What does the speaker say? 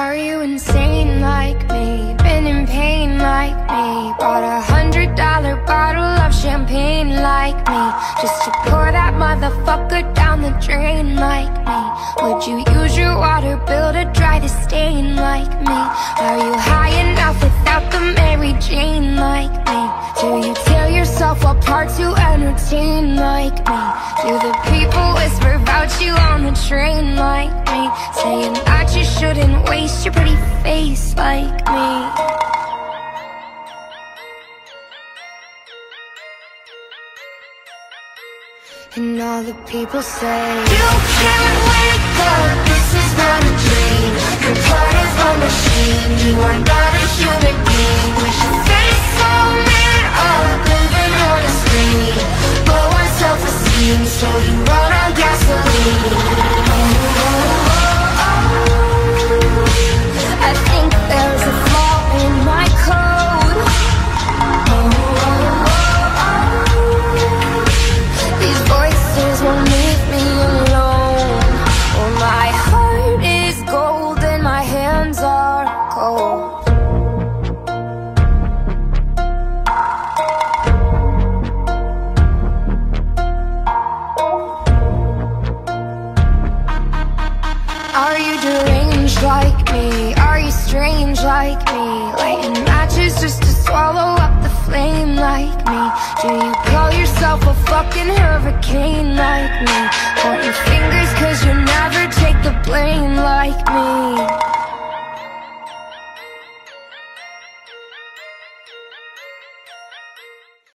Are you insane like me? Been in pain like me? Bought $100 bottle of champagne like me, just to pour that motherfucker down the drain like me? Would you use your water bill to dry the stain like me? Are you high enough without the Mary Jane like me? Do you tear yourself apart to entertain like me? Do the people whisper about you on the train like me, saying that you shouldn't waste your pretty face like me? And all the people say, you can't wake up, this is not a dream. You're part of a machine, you are not a human being. We should face so made up, living on a screen. Low on self-esteem, so you run on gasoline. I think there's a flaw in my code. These voices won't leave me alone. Oh, my heart is gold and my hands are cold. Are you deranged like me? Are you strange like me? Lighting matches just to swallow up the flame like me? Do you call yourself a fucking hurricane like me? Or